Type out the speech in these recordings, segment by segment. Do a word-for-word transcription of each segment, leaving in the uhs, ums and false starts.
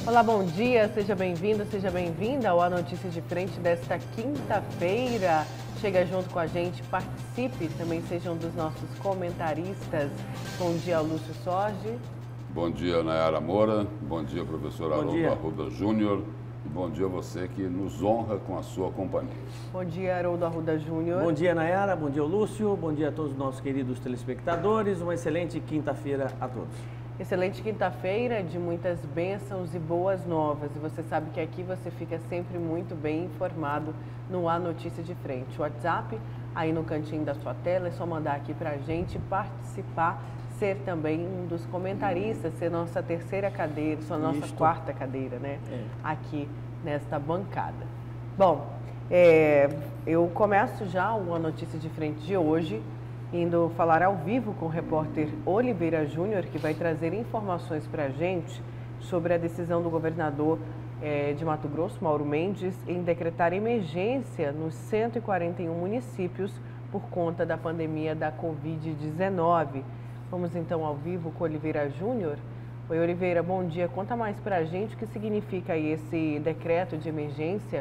Olá, bom dia, seja bem-vindo, seja bem-vinda ao A Notícia de Frente desta quinta-feira. Chega junto com a gente, participe, também seja um dos nossos comentaristas. Bom dia, Lúcio Sorge. Bom dia, Nayara Moura. Bom dia, professor Bom Haroldo dia. Arruda Júnior. E bom dia a você que nos honra com a sua companhia. Bom dia, Haroldo Arruda Júnior. Bom dia, Nayara. Bom dia, Lúcio. Bom dia a todos os nossos queridos telespectadores. Uma excelente quinta-feira a todos. Excelente quinta-feira de muitas bênçãos e boas novas. E você sabe que aqui você fica sempre muito bem informado no A Notícia de Frente. O WhatsApp, aí no cantinho da sua tela, é só mandar aqui pra gente participar, ser também um dos comentaristas, ser nossa terceira cadeira, sua nossa Isto. quarta cadeira, né? É. Aqui nesta bancada. Bom, é, eu começo já o A Notícia de Frente de hoje, indo falar ao vivo com o repórter Oliveira Júnior, que vai trazer informações para a gente sobre a decisão do governador eh, de Mato Grosso, Mauro Mendes, em decretar emergência nos cento e quarenta e um municípios por conta da pandemia da covid dezenove. Vamos então ao vivo com Oliveira Júnior. Oi, Oliveira, bom dia. Conta mais para a gente o que significa aí esse decreto de emergência.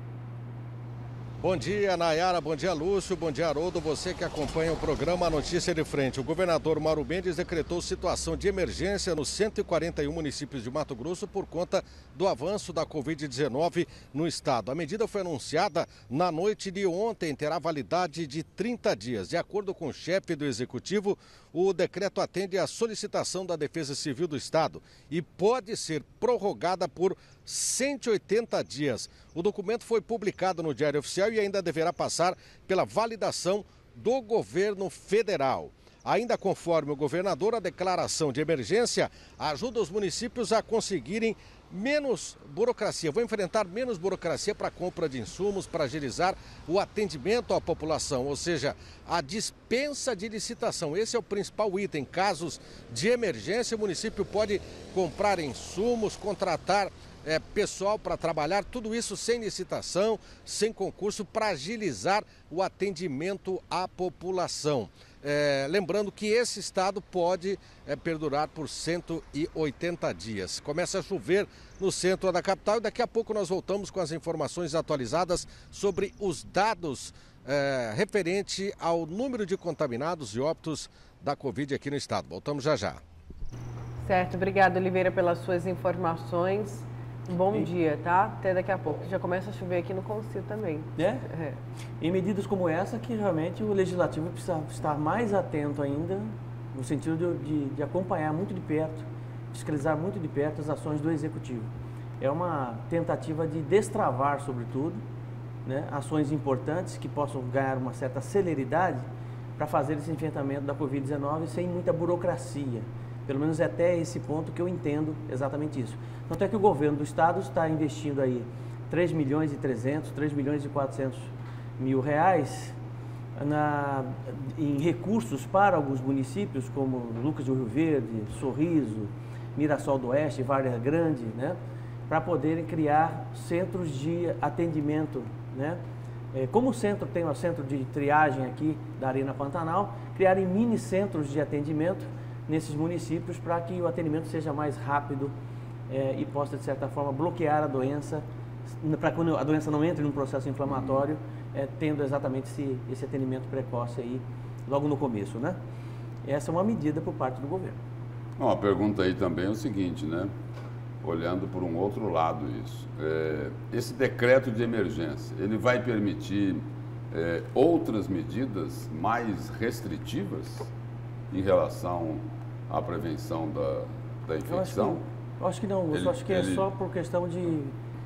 Bom dia, Nayara, bom dia, Lúcio, bom dia, Haroldo, você que acompanha o programa A Notícia de Frente. O governador Mauro Mendes decretou situação de emergência nos cento e quarenta e um municípios de Mato Grosso por conta do avanço da covid dezenove no estado. A medida foi anunciada na noite de ontem, terá validade de trinta dias. De acordo com o chefe do executivo, o decreto atende à solicitação da Defesa Civil do Estado e pode ser prorrogada por cento e oitenta dias. O documento foi publicado no Diário Oficial e ainda deverá passar pela validação do governo federal. Ainda conforme o governador, a declaração de emergência ajuda os municípios a conseguirem menos burocracia, vão enfrentar menos burocracia para a compra de insumos, para agilizar o atendimento à população, ou seja, a dispensa de licitação. Esse é o principal item. Casos de emergência, o município pode comprar insumos, contratar é, pessoal para trabalhar, tudo isso sem licitação, sem concurso, para agilizar o atendimento à população. É, lembrando que esse estado pode é, perdurar por cento e oitenta dias. Começa a chover no centro da capital e daqui a pouco nós voltamos com as informações atualizadas sobre os dados é, referente ao número de contaminados e óbitos da Covid aqui no estado. Voltamos já já. Certo, obrigada, Oliveira, pelas suas informações. Bom E... dia, tá? Até daqui a pouco. Já começa a chover aqui no Consil também. É? É. Em medidas como essa que realmente o legislativo precisa estar mais atento ainda, no sentido de, de, de acompanhar muito de perto, fiscalizar muito de perto as ações do executivo. É uma tentativa de destravar, sobretudo, né, ações importantes que possam ganhar uma certa celeridade para fazer esse enfrentamento da covid dezenove sem muita burocracia. Pelo menos é até esse ponto que eu entendo exatamente isso. Tanto é que o governo do estado está investindo aí três milhões e trezentos, três milhões e quatrocentos mil reais na, em recursos para alguns municípios, como Lucas do Rio Verde, Sorriso, Mirassol do Oeste, Várzea Grande, né, para poderem criar centros de atendimento, né? É, como o centro tem o centro de triagem aqui da Arena Pantanal, criarem mini centros de atendimento nesses municípios para que o atendimento seja mais rápido é, e possa, de certa forma, bloquear a doença, para quando a doença não entre num processo inflamatório, é, tendo exatamente esse, esse atendimento precoce aí, logo no começo, né? Essa é uma medida por parte do governo. Bom, a pergunta aí também é o seguinte, né? Olhando por um outro lado isso, é, esse decreto de emergência, ele vai permitir é, outras medidas mais restritivas em relação à prevenção da, da infecção? Eu acho que, eu acho que não, eu Ele- acho que é ele- só por questão de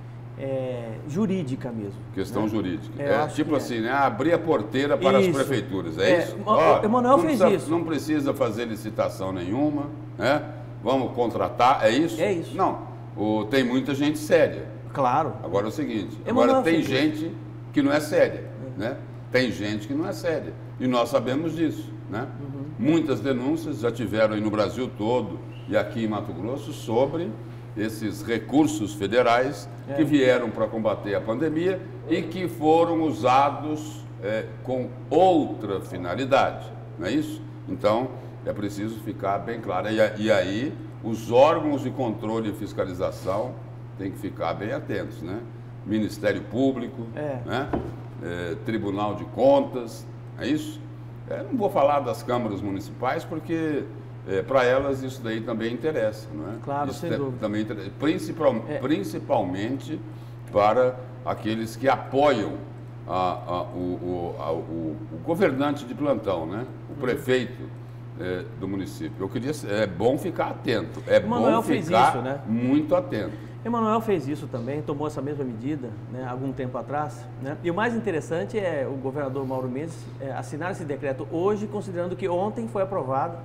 é, jurídica mesmo. Questão né? jurídica. É, eu É, acho tipo que é. assim, né? Abrir a porteira para Isso. as prefeituras, é, É, isso? o- o Emanuel não fez precisa- isso. Não precisa fazer licitação nenhuma, né? Vamos contratar, é isso? É isso. Não, o, tem muita gente séria. Claro. Agora é o seguinte, Emanuel agora tem fez gente que não é séria, né? Tem gente que não é séria. E nós sabemos disso, né? Uhum. Muitas denúncias já tiveram aí no Brasil todo e aqui em Mato Grosso sobre esses recursos federais É. que vieram para combater a pandemia e que foram usados é, com outra finalidade, não é isso? Então, é preciso ficar bem claro. E, a- e aí, os órgãos de controle e fiscalização têm que ficar bem atentos, né? Ministério Público, É. né? É, Tribunal de Contas, é isso? É, não vou falar das câmaras municipais porque é, para elas isso daí também interessa, não é? Claro, isso sem te- dúvida. também interessa, principal, É. principalmente para aqueles que apoiam a- a- o, o- a- o- o governante de plantão, né? O prefeito é, do município. Eu queria, é bom ficar atento, é Emanuel bom fez ficar isso, né? muito atento. Emanuel fez isso também, tomou essa mesma medida, né, algum tempo atrás, né? E o mais interessante é o governador Mauro Mendes é, assinar esse decreto hoje, considerando que ontem foi aprovado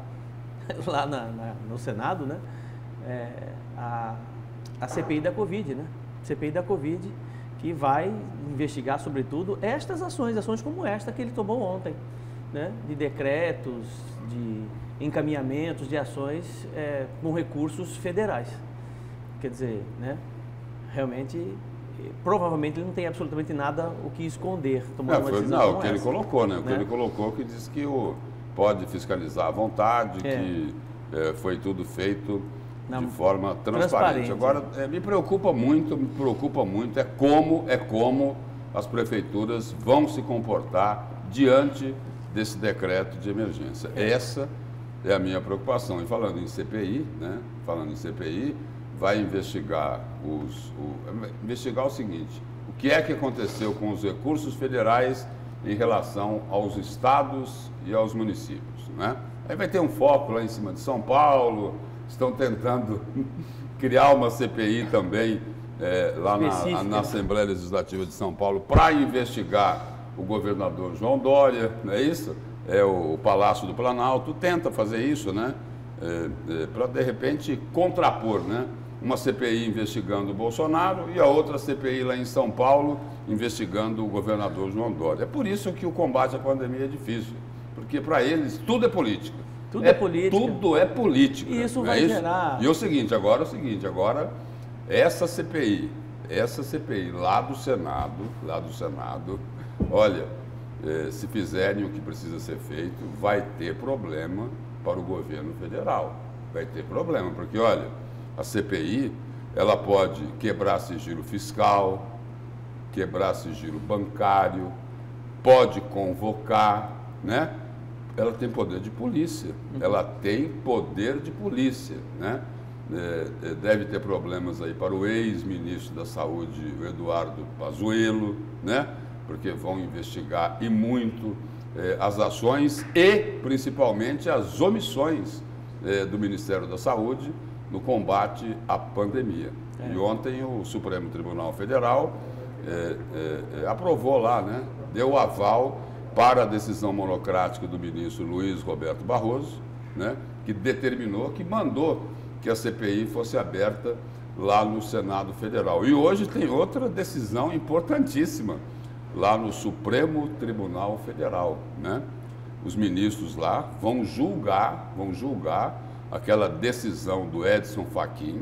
lá na- na- no Senado, né, é, a, a C P I da Covid, né? C P I da Covid, que vai investigar, sobretudo, estas ações, ações como esta que ele tomou ontem, né? De decretos, de encaminhamentos de ações é, com recursos federais. Quer dizer, né? Realmente, eh, provavelmente ele não tem absolutamente nada o que esconder, tomando É, uma foi, decisão não, o como que ele essa. colocou, né? O que né? ele colocou que diz que o, pode fiscalizar à vontade, É. que é, foi tudo feito Na- de forma transparente. transparente. Agora, é, me preocupa muito, me preocupa muito é como, é como as prefeituras vão se comportar diante desse decreto de emergência. Essa é a minha preocupação. E falando em C P I, né? Falando em C P I, vai investigar os, o, investigar o seguinte: o que é que aconteceu com os recursos federais em relação aos estados e aos municípios, né? Aí vai ter um foco lá em cima de São Paulo, estão tentando criar uma C P I também é, lá na, Específica. na Assembleia Legislativa de São Paulo para investigar o governador João Dória, não é isso? É o Palácio do Planalto tenta fazer isso, né? É, é, para de repente contrapor, né? Uma C P I investigando o Bolsonaro e a outra C P I lá em São Paulo investigando o governador João Dória. É por isso que o combate à pandemia é difícil, porque para eles tudo é política. Tudo é política. Tudo é política. E isso não vai é gerar- E é o seguinte, agora é o seguinte, agora essa C P I, essa C P I lá do Senado, lá do Senado, olha, eh, se fizerem o que precisa ser feito, vai ter problema para o governo federal. Vai ter problema, porque olha, a C P I, ela pode quebrar sigilo fiscal, quebrar sigilo bancário, pode convocar, né? Ela tem poder de polícia, ela tem poder de polícia, né? É, é, deve ter problemas aí para o ex-ministro da Saúde, o Eduardo Pazuello, né? Porque vão investigar e muito é, as ações e principalmente as omissões é, do Ministério da Saúde no combate à pandemia. É. E ontem o Supremo Tribunal Federal é, é, é, aprovou lá, né? Deu aval para a decisão monocrática do ministro Luiz Roberto Barroso, né? Que determinou, que mandou que a C P I fosse aberta lá no Senado Federal. E hoje tem outra decisão importantíssima lá no Supremo Tribunal Federal, né? Os ministros lá vão julgar, vão julgar aquela decisão do Edson Fachin,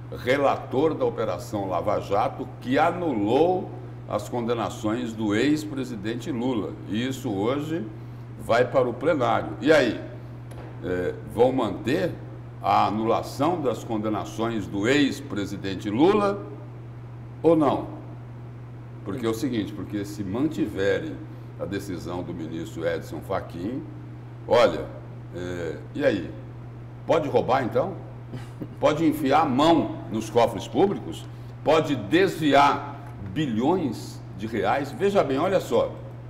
relator da Operação Lava Jato, que anulou as condenações do ex-presidente Lula. E isso hoje vai para o plenário. E aí, é, vão manter a anulação das condenações do ex-presidente Lula ou não? Porque é o seguinte, porque se mantiverem a decisão do ministro Edson Fachin, olha, é, e aí? Pode roubar então? Pode enfiar a mão nos cofres públicos? Pode desviar bilhões de reais? Veja bem, olha só.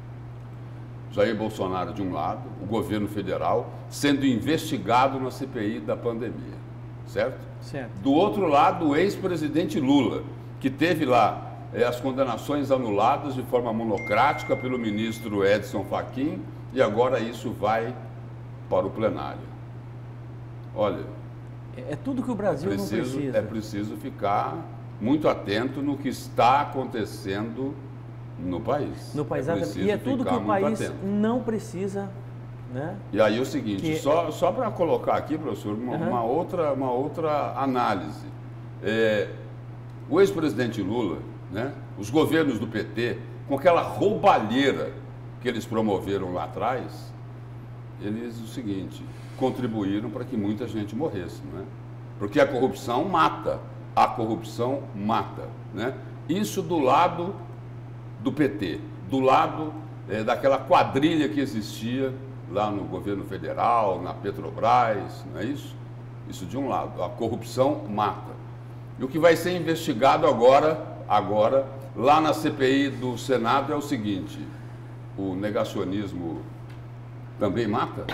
Jair Bolsonaro de um lado, o governo federal sendo investigado na C P I da pandemia, certo? Certo. Do outro lado, o ex-presidente Lula, que teve lá é, as condenações anuladas de forma monocrática pelo ministro Edson Fachin e agora isso vai para o plenário. Olha, É, é tudo que o Brasil preciso, não precisa. é preciso ficar muito atento no que está acontecendo no país. No país, é e é tudo que ficar o muito país atento. não precisa, né? E aí o seguinte, Que- só, só para colocar aqui, professor, uma, Uhum. uma outra, uma outra análise. É, o ex-presidente Lula, né, os governos do P T, com aquela roubalheira que eles promoveram lá atrás, eles, o seguinte, contribuíram para que muita gente morresse, não é? Porque a corrupção mata, a corrupção mata, né? Isso do lado do P T, do lado é, daquela quadrilha que existia lá no governo federal, na Petrobras, não é isso? Isso de um lado, a corrupção mata. E o que vai ser investigado agora, agora, lá na C P I do Senado é o seguinte, o negacionismo também mata?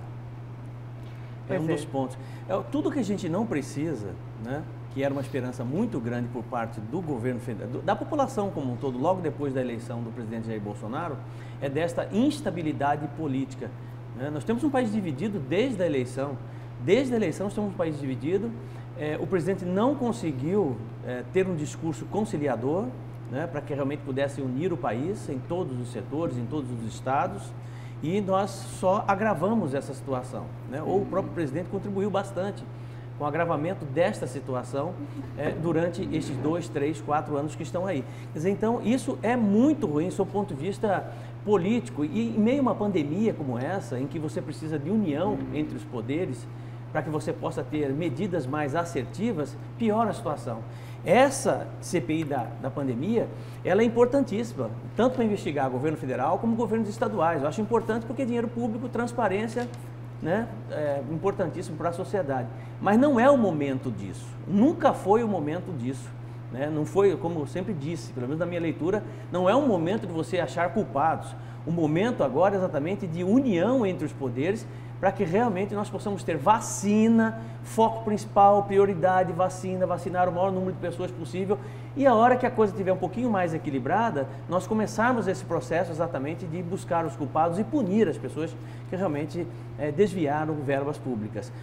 É um dos pontos. É, tudo que a gente não precisa, né, que era uma esperança muito grande por parte do governo federal, da população como um todo, logo depois da eleição do presidente Jair Bolsonaro, é desta instabilidade política. Né? Nós temos um país dividido desde a eleição. Desde a eleição nós temos um país dividido. É, o presidente não conseguiu é, ter um discurso conciliador, né, para que realmente pudesse unir o país em todos os setores, em todos os estados. E nós só agravamos essa situação, né? Ou o próprio presidente contribuiu bastante com o agravamento desta situação é, durante esses dois, três, quatro anos que estão aí. Quer dizer, então, isso é muito ruim do ponto de vista político. E em meio a uma pandemia como essa, em que você precisa de união entre os poderes, para que você possa ter medidas mais assertivas, piora a situação. Essa C P I da, da pandemia, ela é importantíssima, tanto para investigar o governo federal como governos estaduais. Eu acho importante porque dinheiro público, transparência, né, é importantíssimo para a sociedade. Mas não é o momento disso, nunca foi o momento disso. Né? Não foi, como eu sempre disse, pelo menos na minha leitura, não é um momento de você achar culpados. O momento agora é exatamente de união entre os poderes, para que realmente nós possamos ter vacina, foco principal, prioridade, vacina, vacinar o maior número de pessoas possível. E a hora que a coisa estiver um pouquinho mais equilibrada, nós começarmos esse processo exatamente de buscar os culpados e punir as pessoas que realmente é, desviaram verbas públicas.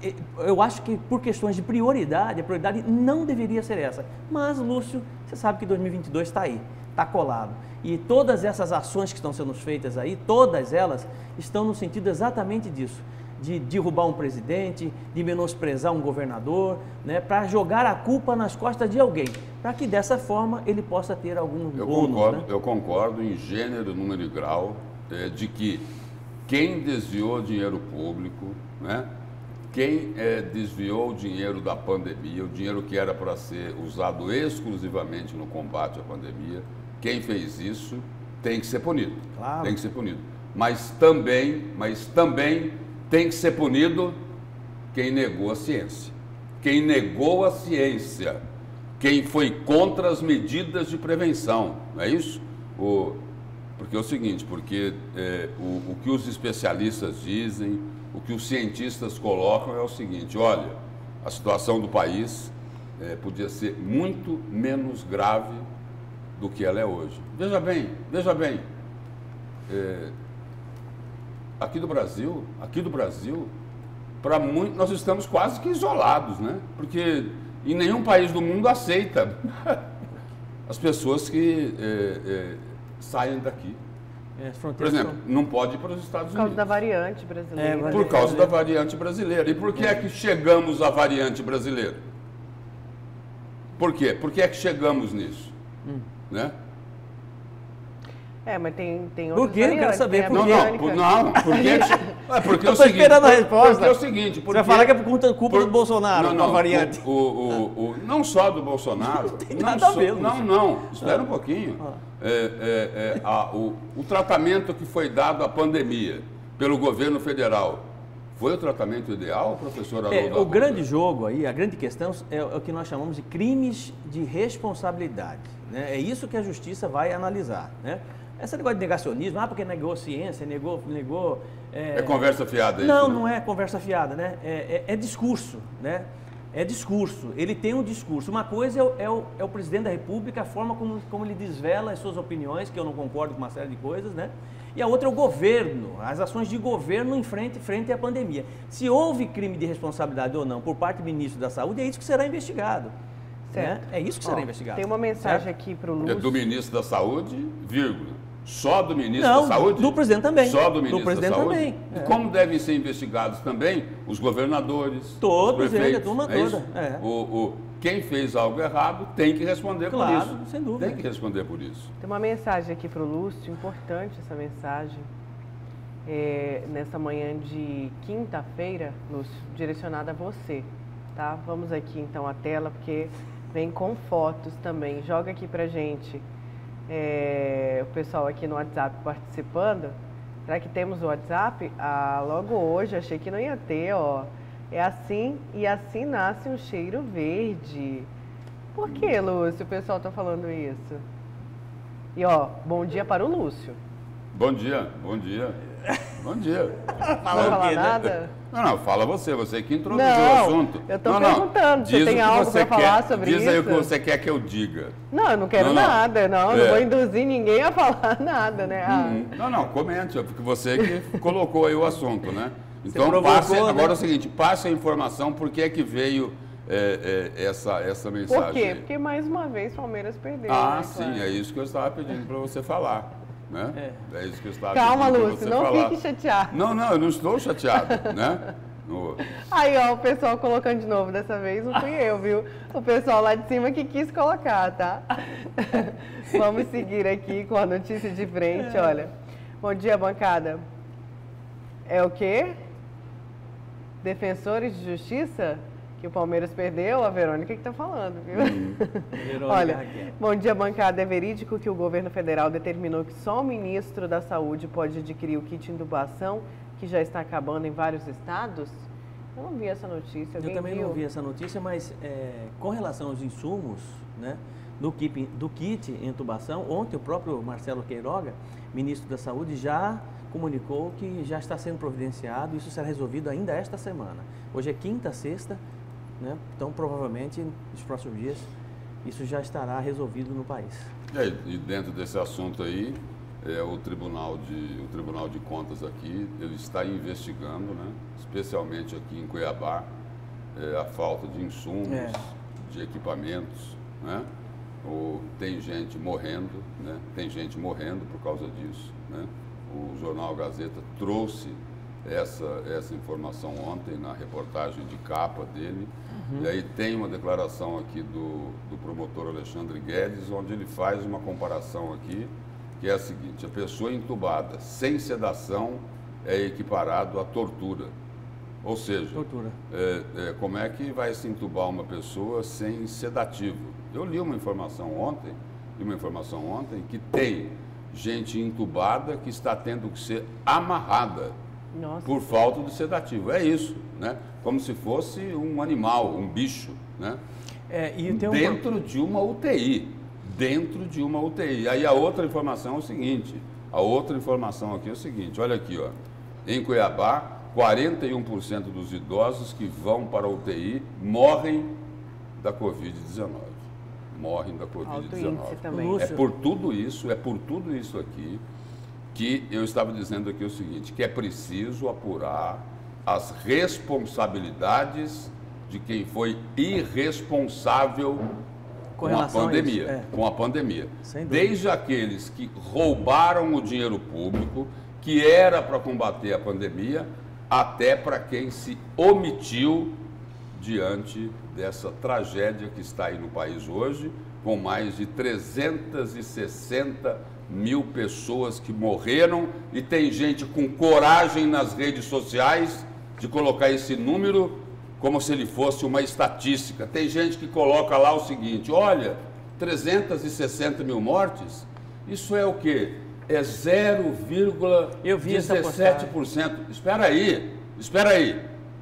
Eu acho que por questões de prioridade, a prioridade não deveria ser essa. Mas, Lúcio, você sabe que dois mil e vinte e dois está aí, está colado. E todas essas ações que estão sendo feitas aí, todas elas estão no sentido exatamente disso, de derrubar um presidente, de menosprezar um governador, né, para jogar a culpa nas costas de alguém, para que dessa forma ele possa ter algum eu bônus. Concordo, né? Eu concordo em gênero, número e grau é, de que quem desviou dinheiro público, né, quem é, desviou o dinheiro da pandemia, o dinheiro que era para ser usado exclusivamente no combate à pandemia, quem fez isso tem que ser punido. Claro. Tem que ser punido. Mas também, mas também tem que ser punido quem negou a ciência. Quem negou a ciência. Quem foi contra as medidas de prevenção. Não é isso? O, porque é o seguinte, porque é, o, o que os especialistas dizem, o que os cientistas colocam é o seguinte, olha, a situação do país é, podia ser muito menos grave do que ela é hoje. Veja bem, veja bem, é, aqui do Brasil, aqui do Brasil, para muito, nós estamos quase que isolados, né? Porque em nenhum país do mundo aceita as pessoas que é, é, saem daqui. É, Por exemplo, não pode ir para os Estados Unidos. Por causa da variante brasileira. É, Por causa da variante brasileira. E por que é que chegamos à variante brasileira? Por quê? Por que é que chegamos nisso? Hum. Né? É, mas tem, tem Por outras quê? Eu quero variantes, saber tem a por Não, quê. não, por, não, por que... É porque é Eu o tô seguinte, esperando a por- resposta. Porque é o seguinte... Você Porque, vai falar que é por culpa, culpa por- do Bolsonaro, não, com a não, variante. O, o, o, o- não só do Bolsonaro... não tem nada a só- ver, Não, Lúcio. não, espera um pouquinho. Ah. É, é, é, a- o, o tratamento que foi dado à pandemia pelo governo federal foi o tratamento ideal, professor Haroldo É, o Arruda? grande jogo aí, a grande questão é, é o que nós chamamos de crimes de responsabilidade. Né? É isso que a justiça vai analisar. Né? Essa negócio de negacionismo, ah, porque negou ciência, negou... negou É conversa fiada isso, Não, né? não é conversa fiada, né? É, é, é discurso, né? É discurso, ele tem um discurso. Uma coisa é o, é o, é o presidente da República, a forma como, como ele desvela as suas opiniões, que eu não concordo com uma série de coisas, né? E a outra é o governo, as ações de governo em frente, frente à pandemia. Se houve crime de responsabilidade ou não por parte do ministro da Saúde, é isso que será investigado. Né? É isso que será Ó, investigado. Tem uma mensagem certo? aqui para o É Lúcio. do ministro da Saúde, vírgula. Só do ministro Não, da Saúde? do presidente também. Só do Do ministro presidente da Saúde? também, E é. como devem ser investigados também os governadores, Todos os prefeitos, eles, a turma é isso? toda, é. O, o, quem fez algo errado tem que responder por Claro, isso. sem dúvida. Tem que responder por isso. Tem uma mensagem aqui para o Lúcio, importante essa mensagem, é, nessa manhã de quinta-feira, Lúcio, direcionada a você. tá? Vamos aqui então a tela, porque vem com fotos também. Joga aqui pra gente, é, o pessoal aqui no WhatsApp participando. Será que temos o WhatsApp? Ah, logo hoje, achei que não ia ter, ó. É assim e assim nasce um cheiro verde. Por que, Lúcio, o pessoal tá falando isso? E ó, bom dia para o Lúcio. Bom dia, bom dia. Bom dia. Não fala nada? Não, não, fala você, você que introduziu não, o assunto. Eu tô não, perguntando, não. você tem algo para falar sobre diz isso? Diz aí o que você quer que eu diga. Não, eu não quero não, não. nada, não, é. não vou induzir ninguém a falar nada, né? Ah. Hum, não, não, comente, porque você que colocou aí o assunto, né? Então, passe, né? agora é o seguinte, passe a informação por que é que veio é, é, essa, essa mensagem. Por quê? Aí. Porque mais uma vez o Palmeiras perdeu. Ah, né, sim, claro. é isso que eu estava pedindo para você falar. Né? É. é isso que eu estava Calma, pedindo Lúcio, você não falar. fique chateado. Não, não, eu não estou chateado, né? No... Aí, ó, o pessoal colocando de novo, dessa vez não fui eu, viu? O pessoal lá de cima que quis colocar, tá? Vamos seguir aqui com a notícia de frente, olha. Bom dia, bancada. É o quê? Defensores de Justiça? Que o Palmeiras perdeu, a Verônica que está falando, viu? Hum. Olha, bom dia, bancada. É verídico que o governo federal determinou que só o ministro da Saúde pode adquirir o kit intubação, que já está acabando em vários estados? Eu não vi essa notícia. Eu também viu? não vi essa notícia, mas é, com relação aos insumos, né, do kit, do kit intubação, ontem o próprio Marcelo Queiroga, ministro da Saúde, já comunicou que já está sendo providenciado, isso será resolvido ainda esta semana. Hoje é quinta, sexta, né? Então, provavelmente, nos próximos dias, isso já estará resolvido no país. É, e dentro desse assunto aí, é, o, Tribunal de, o Tribunal de Contas aqui, ele está investigando, né? Especialmente aqui em Cuiabá, é, a falta de insumos, é. de equipamentos, né? Ou, tem gente morrendo, né? Tem gente morrendo por causa disso, né? O jornal Gazeta trouxe essa, essa informação ontem na reportagem de capa dele. Uhum. E aí tem uma declaração aqui do, do promotor Alexandre Guedes, onde ele faz uma comparação aqui, que é a seguinte: a pessoa entubada sem sedação é equiparado à tortura. Ou seja, tortura. É, é, como é que vai se entubar uma pessoa sem sedativo? Eu li uma informação ontem, li uma informação ontem que tem gente entubada que está tendo que ser amarrada. Nossa. Por falta de sedativo. É isso, né? Como se fosse um animal, um bicho, né? É, e tem um... Dentro de uma U T I. Dentro de uma U T I. Aí a outra informação é o seguinte, a outra informação aqui é o seguinte, olha aqui, ó. Em Cuiabá, quarenta e um por cento dos idosos que vão para a U T I morrem da covid dezenove. Morrem da covid dezenove. É por tudo isso, é por tudo isso aqui que eu estava dizendo aqui o seguinte, que é preciso apurar as responsabilidades de quem foi irresponsável com, com a pandemia, a isso, é. com a pandemia. Desde aqueles que roubaram o dinheiro público, que era para combater a pandemia, até para quem se omitiu diante dessa tragédia que está aí no país hoje, com mais de trezentas e sessenta mil pessoas que morreram, e tem gente com coragem nas redes sociais de colocar esse número como se ele fosse uma estatística. Tem gente que coloca lá o seguinte, olha, trezentas e sessenta mil mortes, isso é o quê? É zero vírgula dezessete por cento. Espera aí, espera aí.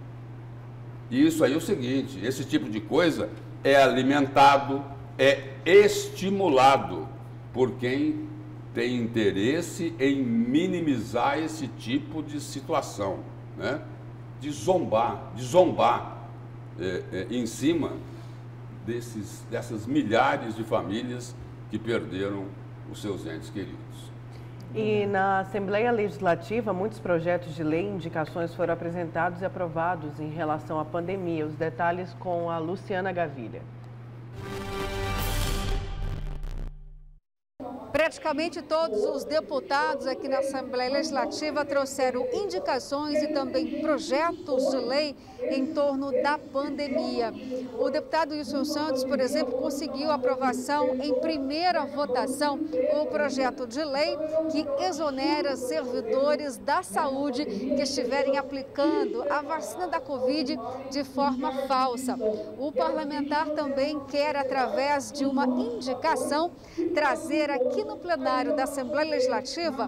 Isso aí é o seguinte, esse tipo de coisa é alimentado, é estimulado por quem tem interesse em minimizar esse tipo de situação, né? De zombar, de zombar é, é, em cima desses, dessas milhares de famílias que perderam os seus entes queridos. E na Assembleia Legislativa, muitos projetos de lei e indicações foram apresentados e aprovados em relação à pandemia. Os detalhes com a Luciana Gavilha. Praticamente todos os deputados aqui na Assembleia Legislativa trouxeram indicações e também projetos de lei em torno da pandemia. O deputado Wilson Santos, por exemplo, conseguiu aprovação em primeira votação o projeto de lei que exonera servidores da saúde que estiverem aplicando a vacina da Covid de forma falsa. O parlamentar também quer, através de uma indicação, trazer aqui no plenário da Assembleia Legislativa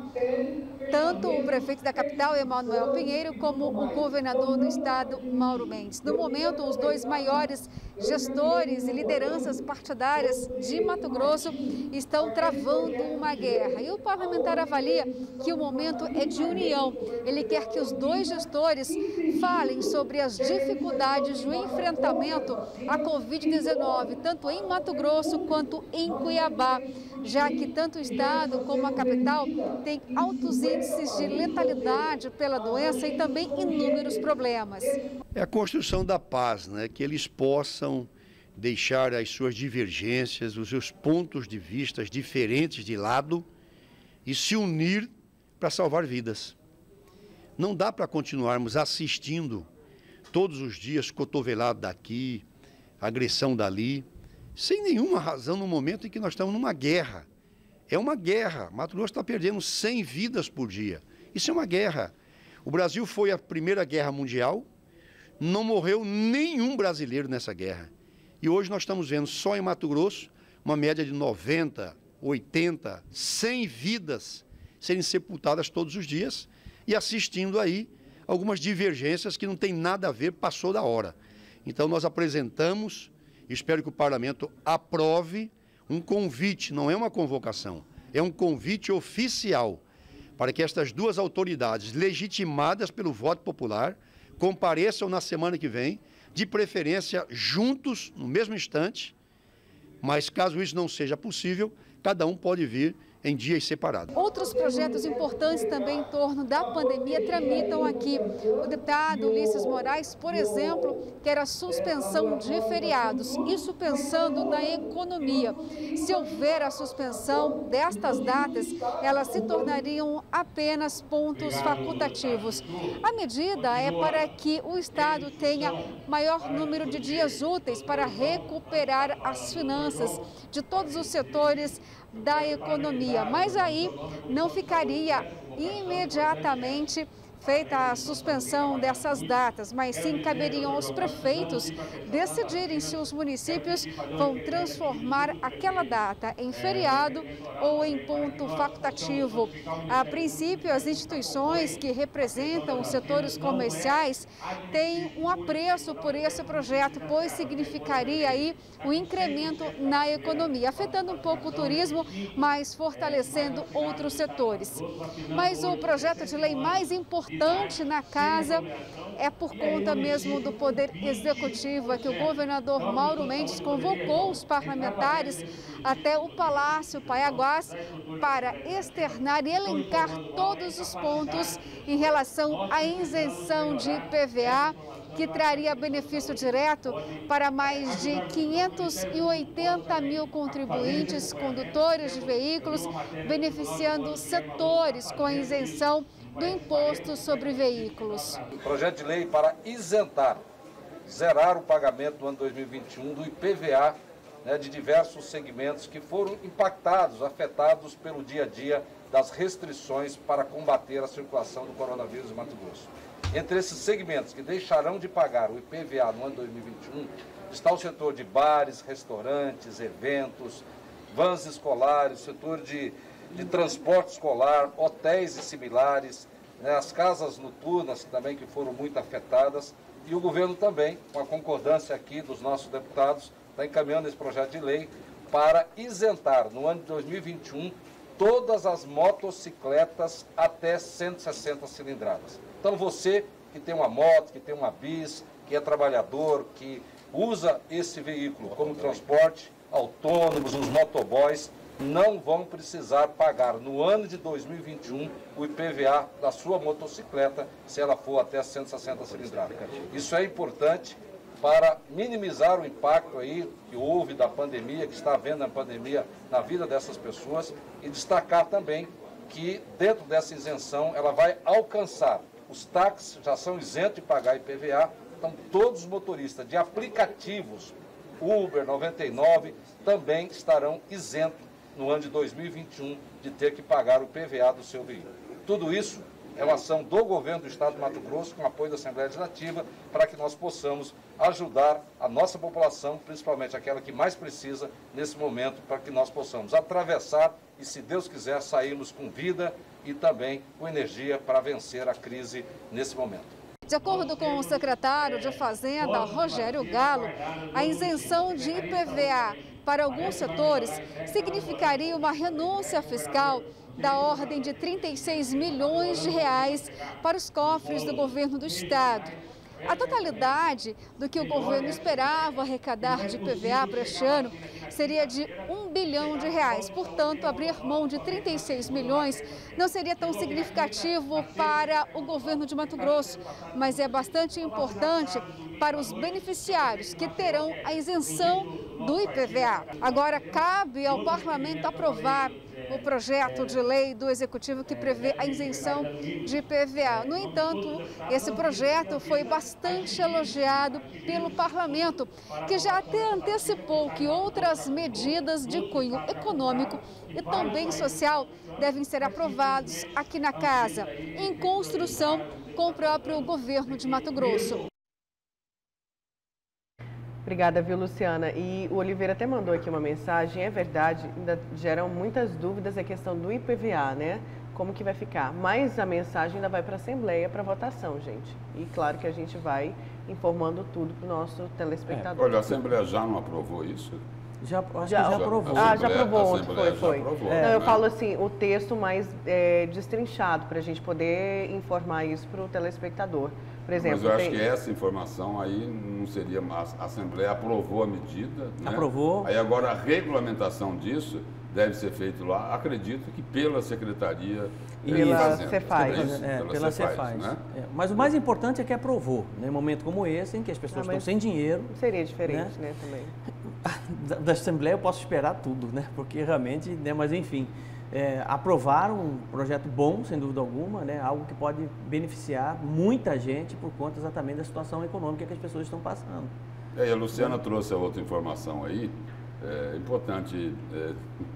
tanto o prefeito da capital, Emanuel Pinheiro, como o governador do estado, Mauro Mendes. No momento, os dois maiores gestores e lideranças partidárias de Mato Grosso estão travando uma guerra. E o parlamentar avalia que o momento é de união. Ele quer que os dois gestores falem sobre as dificuldades do enfrentamento à Covid dezenove, tanto em Mato Grosso quanto em Cuiabá, já que tanto o estado como a capital têm altos índices de letalidade pela doença e também inúmeros problemas. É a construção da paz, né? Que eles possam deixar as suas divergências, os seus pontos de vista diferentes de lado e se unir para salvar vidas. Não dá para continuarmos assistindo todos os dias cotovelado daqui, agressão dali, sem nenhuma razão no momento em que nós estamos numa guerra. É uma guerra. Mato Grosso está perdendo cem vidas por dia. Isso é uma guerra. O Brasil foi a Primeira Guerra Mundial, não morreu nenhum brasileiro nessa guerra. E hoje nós estamos vendo só em Mato Grosso uma média de noventa, oitenta, cem vidas serem sepultadas todos os dias e assistindo aí algumas divergências que não tem nada a ver, passou da hora. Então nós apresentamos, espero que o parlamento aprove, um convite, não é uma convocação, é um convite oficial para que estas duas autoridades, legitimadas pelo voto popular, compareçam na semana que vem, de preferência juntos, no mesmo instante, mas caso isso não seja possível, cada um pode vir em dias separados. Outros projetos importantes também em torno da pandemia tramitam aqui. O deputado Ulisses Moraes, por exemplo, quer a suspensão de feriados, isso pensando na economia. Se houver a suspensão destas datas, elas se tornariam apenas pontos facultativos. A medida é para que o Estado tenha maior número de dias úteis para recuperar as finanças de todos os setores da economia, mas aí não ficaria imediatamente feita a suspensão dessas datas, mas sim caberiam aos prefeitos decidirem se os municípios vão transformar aquela data em feriado ou em ponto facultativo. A princípio, as instituições que representam os setores comerciais têm um apreço por esse projeto, pois significaria aí um incremento na economia, afetando um pouco o turismo, mas fortalecendo outros setores. Mas o projeto de lei mais importante na casa é por conta mesmo do Poder Executivo, é que o governador Mauro Mendes convocou os parlamentares até o Palácio Paiaguás para externar e elencar todos os pontos em relação à isenção de I P V A, que traria benefício direto para mais de quinhentos e oitenta mil contribuintes, condutores de veículos, beneficiando setores com isenção do imposto sobre veículos. Projeto de lei para isentar, zerar o pagamento no ano dois mil e vinte e um do I P V A, né, de diversos segmentos que foram impactados, afetados pelo dia a dia das restrições para combater a circulação do coronavírus em Mato Grosso. Entre esses segmentos que deixarão de pagar o I P V A no ano dois mil e vinte e um, está o setor de bares, restaurantes, eventos, vans escolares, setor de de transporte escolar, hotéis e similares, né, as casas noturnas também que foram muito afetadas, e o governo também, com a concordância aqui dos nossos deputados, está encaminhando esse projeto de lei para isentar no ano de dois mil e vinte e um todas as motocicletas até cento e sessenta cilindradas. Então você que tem uma moto, que tem uma bis, que é trabalhador, que usa esse veículo como transporte, autônomos, os motoboys, não vão precisar pagar no ano de dois mil e vinte e um o I P V A da sua motocicleta, se ela for até cento e sessenta cilindradas. Isso é importante para minimizar o impacto aí que houve da pandemia, que está havendo a pandemia na vida dessas pessoas, e destacar também que dentro dessa isenção ela vai alcançar, os táxis já são isentos de pagar I P V A, então todos os motoristas de aplicativos Uber, noventa e nove, também estarão isentos no ano de dois mil e vinte e um de ter que pagar o I P V A do seu veículo. Tudo isso é uma ação do governo do Estado de Mato Grosso, com apoio da Assembleia Legislativa, para que nós possamos ajudar a nossa população, principalmente aquela que mais precisa nesse momento, para que nós possamos atravessar e, se Deus quiser, sairmos com vida e também com energia para vencer a crise nesse momento. De acordo com o secretário de Fazenda, Rogério Galo, a isenção de I P V A para alguns setores significaria uma renúncia fiscal da ordem de trinta e seis milhões de reais para os cofres do governo do estado. A totalidade do que o governo esperava arrecadar de I P V A para este ano seria de um bilhão de reais. Portanto, abrir mão de trinta e seis milhões não seria tão significativo para o governo de Mato Grosso, mas é bastante importante para os beneficiários que terão a isenção do I P V A. Agora, cabe ao parlamento aprovar o projeto de lei do Executivo que prevê a isenção de I P V A. No entanto, esse projeto foi bastante elogiado pelo parlamento, que já até antecipou que outras medidas de cunho econômico e também social devem ser aprovados aqui na casa, em construção com o próprio governo de Mato Grosso. Obrigada, viu, Luciana? E o Oliveira até mandou aqui uma mensagem, é verdade, ainda geram muitas dúvidas a questão do I P V A, né? Como que vai ficar? Mas a mensagem ainda vai para a Assembleia para votação, gente. E claro que a gente vai informando tudo para o nosso telespectador. É, olha, a Assembleia já não aprovou isso? Já, acho já, que já aprovou. Ah, já aprovou ontem, foi, foi. Aprovou, é, né? Eu falo assim, o texto mais é, destrinchado, para a gente poder informar isso para o telespectador. Por exemplo, mas eu acho tem... que essa informação aí não seria mais. A Assembleia aprovou a medida, né? Aprovou. Aí agora a regulamentação disso deve ser feito lá, acredito que pela Secretaria e pela Fazenda. Cefaz. É, pela, pela Cefaz, Cefaz. né? É, mas o mais importante é que aprovou, né? Em um momento como esse, em que as pessoas ah, estão sem dinheiro. Seria diferente, né, né também. Da, da Assembleia eu posso esperar tudo, né? Porque realmente, né? Mas enfim, é, aprovaram um projeto bom, sem dúvida alguma, né? Algo que pode beneficiar muita gente por conta exatamente da situação econômica que as pessoas estão passando. É, e a Luciana trouxe a outra informação aí, é importante é,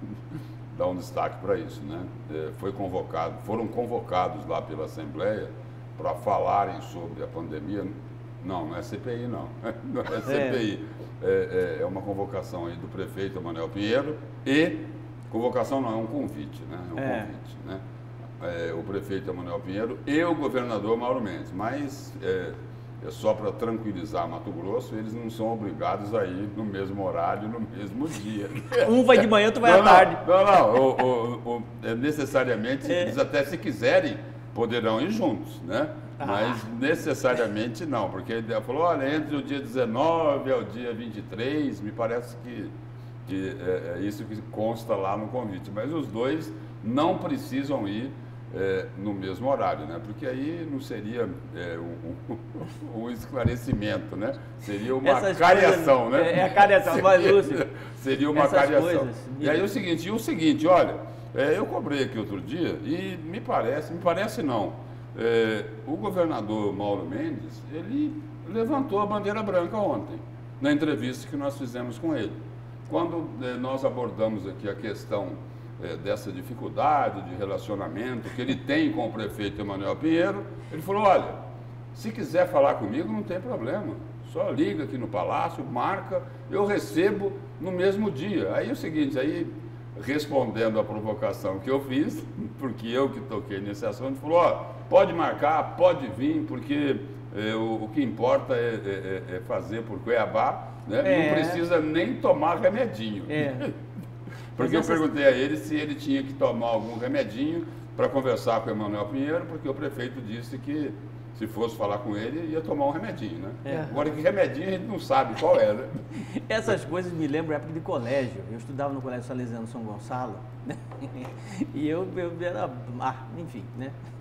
dar um destaque para isso, né? É, foi convocado, foram convocados lá pela Assembleia para falarem sobre a pandemia. Não, não é C P I, não. Não é C P I. É, é, é uma convocação aí do prefeito Emanuel Pinheiro e convocação não, é um convite, né? É um é. convite, né? É, o prefeito Emanuel Pinheiro e o governador Mauro Mendes, mas é, é só para tranquilizar Mato Grosso, eles não são obrigados a ir no mesmo horário, no mesmo dia. Um vai de manhã, outro vai não, à tarde. Não, não, o, o, o, é necessariamente, é. eles até se quiserem, poderão ir juntos, né? Ah. Mas necessariamente não, porque ele falou, olha, entre o dia dezenove ao dia vinte e três, me parece que, que é, é isso que consta lá no convite, mas os dois não precisam ir é, no mesmo horário, né? Porque aí não seria é, um, um, um esclarecimento, né? Seria uma Essas cariação, coisas, né? É a cariação, seria, mas Lúcio, seria uma essas cariação. Coisas, e aí o seguinte, e o seguinte, olha, é, eu cobrei aqui outro dia e me parece, me parece não, é, o governador Mauro Mendes, ele levantou a bandeira branca ontem, na entrevista que nós fizemos com ele. Quando é, nós abordamos aqui a questão é, dessa dificuldade de relacionamento que ele tem com o prefeito Emanuel Pinheiro, ele falou, olha, se quiser falar comigo não tem problema, só liga aqui no Palácio, marca, eu recebo no mesmo dia. Aí é o seguinte, aí respondendo à provocação que eu fiz, porque eu que toquei nesse assunto, falou, ó, pode marcar, pode vir, porque é, o, o que importa é, é, é fazer por Cuiabá, né? É. Não precisa nem tomar remedinho. É. Porque eu perguntei a ele se ele tinha que tomar algum remedinho para conversar com o Emanuel Pinheiro, porque o prefeito disse que se fosse falar com ele, ia tomar um remedinho, né? É. Agora, que remedinho a gente não sabe qual é, né? Essas coisas me lembram a época de colégio. Eu estudava no Colégio Salesiano São Gonçalo, né? E eu, eu era... Ah, enfim, né? Não fala.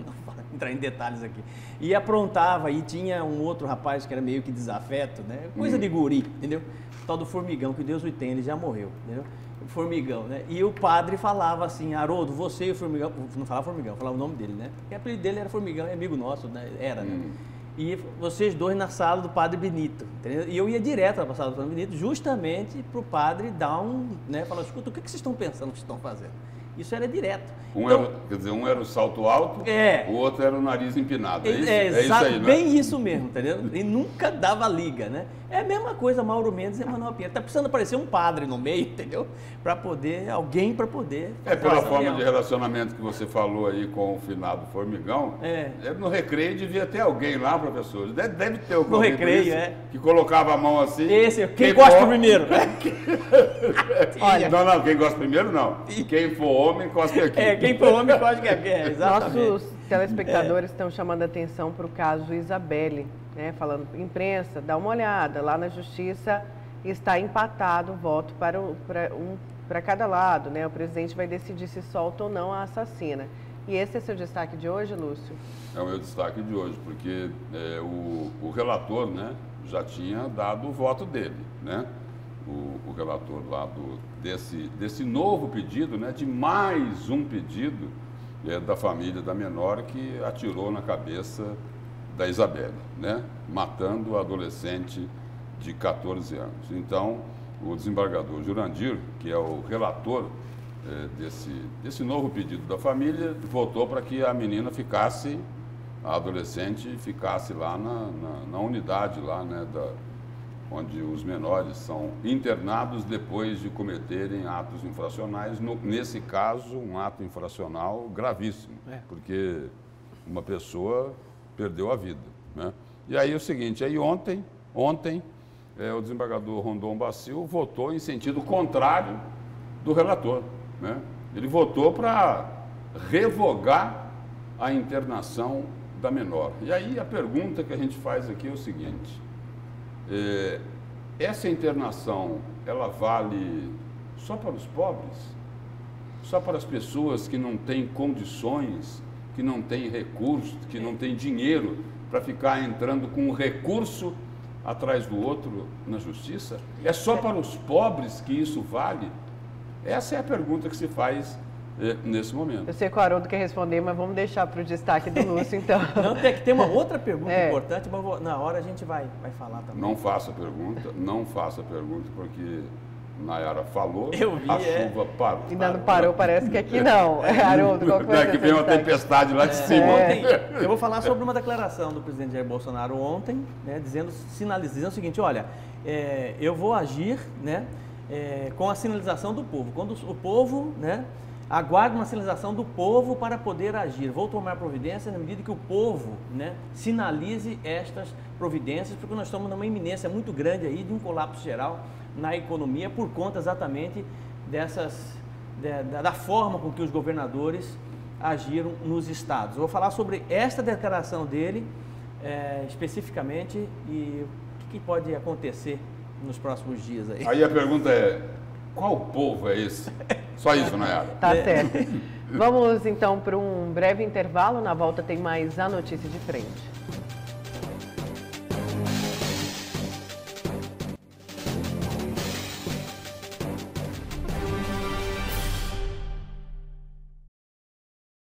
entrar em detalhes aqui. E aprontava, e tinha um outro rapaz que era meio que desafeto, né? Coisa Hum. de guri, entendeu? O tal do Formigão, que Deus o tenha, ele já morreu, entendeu? O Formigão, né? E o padre falava assim, Haroldo, você e o Formigão, não falava Formigão, falava o nome dele, né? Porque o apelido dele era Formigão, é amigo nosso, né? Era, né? Hum. E vocês dois na sala do Padre Benito, entendeu? E eu ia direto para a sala do Padre Benito, justamente para o padre dar um, né? Falar, escuta, o que, que vocês estão pensando que estão fazendo? Isso era direto. Um Então, era, quer dizer, um era o salto alto, É. o outro era o nariz empinado. É, isso? É, É isso exa- aí, né? bem isso mesmo, entendeu? E nunca dava liga, né? É a mesma coisa, Mauro Mendes e Emanuel Pinheiro. Tá precisando aparecer um padre no meio, entendeu? Para poder, alguém para poder... É pela fazer forma real. de relacionamento que você falou aí com o finado Formigão. É. No recreio devia ter alguém lá, professor. Deve, deve ter alguém No recreio, é. que colocava a mão assim. Esse, quem gosta for- primeiro? Olha, não, não, quem gosta primeiro não. Quem for homem, cospe aqui. É, quem for homem pode que é, exatamente. Nossos telespectadores estão chamando a atenção para o caso Isabelle, né? Falando imprensa, dá uma olhada, lá na justiça está empatado o voto para, o, para, um, para cada lado, né? O presidente vai decidir se solta ou não a assassina. E esse é seu destaque de hoje, Lúcio? É o meu destaque de hoje, porque é, o, o relator, né, já tinha dado o voto dele, né? O, o relator lá do, desse, desse novo pedido, né, de mais um pedido é, da família da menor que atirou na cabeça da Isabelle, né, matando a adolescente de quatorze anos. Então, o desembargador Jurandir, que é o relator é, desse, desse novo pedido da família, votou para que a menina ficasse, a adolescente ficasse lá na, na, na unidade lá, né, da, onde os menores são internados depois de cometerem atos infracionais, no, nesse caso, um ato infracional gravíssimo, É. porque uma pessoa perdeu a vida, né? E aí é o seguinte, aí ontem, ontem, é, o desembargador Rondon Bacil votou em sentido contrário do relator, né? Ele votou para revogar a internação da menor. E aí a pergunta que a gente faz aqui é o seguinte, é, essa internação, ela vale só para os pobres? Só para as pessoas que não têm condições, que não têm recursos, que não têm dinheiro para ficar entrando com um recurso atrás do outro na justiça? É só para os pobres que isso vale? Essa é a pergunta que se faz eh, nesse momento. Eu sei que o Haroldo quer responder, mas vamos deixar para o destaque do Lúcio, então. Não, tem que ter uma outra pergunta É. importante, mas vou- na hora a gente vai, vai falar também. Não faça pergunta, não faça pergunta, porque Nayara falou, Eu vi, a é. chuva parou. Ainda não parou, parece que aqui não. Haroldo, qual que vai ser Daqui seu vem uma destaque? tempestade lá de É, cima. ontem, eu vou falar sobre uma declaração do presidente Jair Bolsonaro ontem, né, dizendo, sinalizando o seguinte, olha, é, eu vou agir, né, é, com a sinalização do povo. Quando o povo, né, aguarda uma sinalização do povo para poder agir. Vou tomar providência na medida que o povo, né, sinalize estas providências, porque nós estamos numa iminência muito grande aí de um colapso geral na economia por conta exatamente dessas, da, da- da forma com que os governadores agiram nos estados. Eu vou falar sobre esta declaração dele é, especificamente e o que, que pode acontecer nos próximos dias aí. Aí a pergunta é, qual povo é esse? Só isso, Nayara. Tá certo. Vamos então para um breve intervalo. Na volta tem mais a notícia de frente.